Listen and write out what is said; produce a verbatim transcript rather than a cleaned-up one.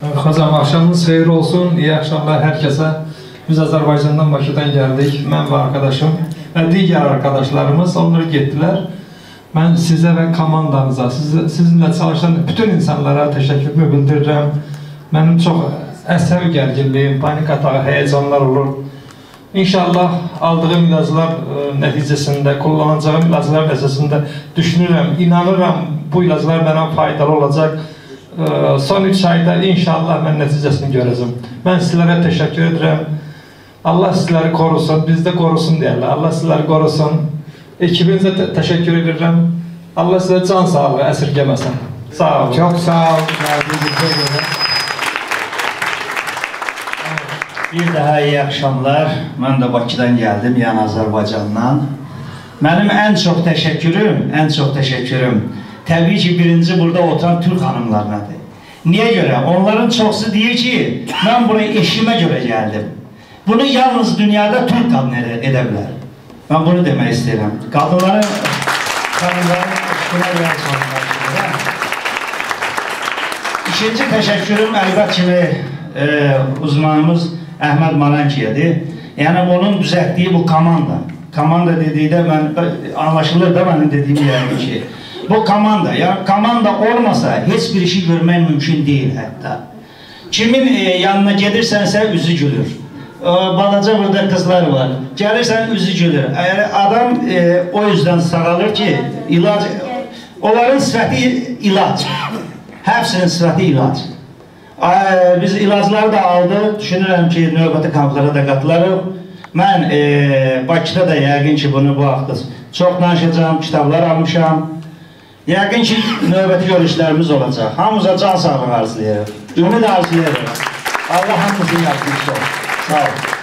Hocam akşamınız hayırlı olsun. İyi akşamlar herkese. Biz Azerbaycan'dan, Bakı'dan geldik. Ben ve arkadaşım ve diğer arkadaşlarımız onları gettiler. Ben size ve komandanıza, siz, sizinle çalışan bütün insanlara teşekkürümü bildirirəm. Benim çok əsəbi gərginliyim, panik atağı, heyecanlar olur. İnşallah aldığım ilaclar e, nəticəsində, kullanacağım ilaclar nəticəsində düşünürəm, inanıram bu ilaclar mənə faydalı olacaq. E, son üç ayda inşallah mən nəticəsini görəcəm. Mən sizlərə təşəkkür edirəm. Allah sizləri korusun, biz də korusun deyərlər. Allah sizləri korusun. Ekibinizə te təşəkkür edirəm. Allah sizə can sağlığı əsirgəməsin. Sağ olun. Çok sağ olun. Bir daha iyi akşamlar. Ben de Bakı'dan geldim, yani Azerbaycan'dan. Benim en çok teşekkürüm, en çok teşekkürüm tabii ki birinci burada oturan Türk hanımlarınadır. Niye göre? Onların çoxusu deyir ki, ben buraya eşime göre geldim. Bunu yalnız dünyada Türk kadını edebilir. Ben bunu demek isterim. Kadınların, kadınların eşime göre çalışmak. İkinci teşekkürüm elbette kimi e, uzmanımız Əhməd Malankiye'dir. Yani onun düzelttiği bu komanda. Komanda dediği de ben, anlaşılır da benim dediğim yani ki. Bu komanda, yani komanda olmasa hiçbir işi görmek mümkün değil hatta. Kimin e, yanına gelirsense üzü gülür. E, balaca burada kızlar var. Gelirsen üzü gülür. Yani adam e, o yüzden sağalır ki ilaç, onların sıfatı ilaç. Hepsinin sıfatı ilaç. E, biz ilacları da aldı. Düşünürüm ki növbəti kamplara da qatılarıq. Mən e, Bakıda da yəqin ki bunu bu haqda çox danışacağım, kitablar almışam. Yəqin ki növbəti görüşlərimiz olacaq. Hamımıza can sağlığı arzulayırıq. Ümid arzulayırıq. Allah hamımızın yapmışdır. Sağ olun.